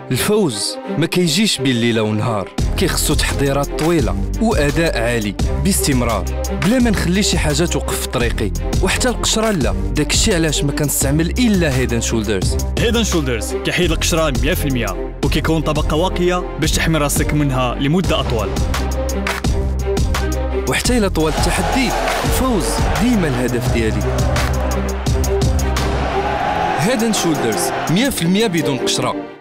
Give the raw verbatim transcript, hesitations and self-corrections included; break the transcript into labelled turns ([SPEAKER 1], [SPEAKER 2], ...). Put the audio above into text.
[SPEAKER 1] الفوز ما كيجيش بين ليله ونهار، كيخصو تحضيرات طويله واداء عالي باستمرار بلا ما نخلي شي حاجه توقف في طريقي، وحتى القشره لا. داكشي علاش ما كنستعمل الا هيد اند شولدرز.
[SPEAKER 2] هيد اند شولدرز كيحيد القشره مية في المية وكيكون طبقه واقيه باش تحمي راسك منها لمده اطول.
[SPEAKER 1] وحتى الى طوال التحدي الفوز ديما الهدف ديالي. هيد اند شولدرز مية في المية بدون قشره.